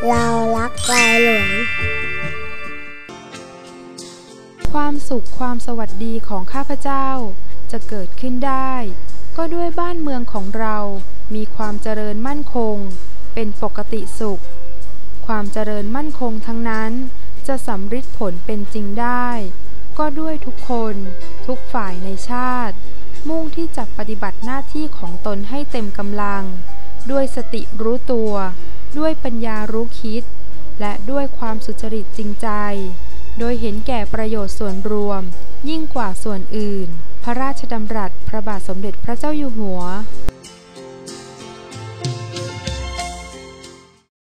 เรารักในหลวงความสุขความสวัสดีของข้าพเจ้าจะเกิดขึ้นได้ก็ด้วยบ้านเมืองของเรามีความเจริญมั่นคงเป็นปกติสุขความเจริญมั่นคงทั้งนั้นจะสำฤทธิ์ผลเป็นจริงได้ก็ด้วยทุกคนทุกฝ่ายในชาติมุ่งที่จะปฏิบัติหน้าที่ของตนให้เต็มกำลังด้วยสติรู้ตัวด้วยปัญญารู้คิดและด้วยความสุจริตจริงใจโดยเห็นแก่ประโยชน์ส่วนรวมยิ่งกว่าส่วนอื่นพระราชดำรัสพระบาทสมเด็จพระเจ้าอยู่หัว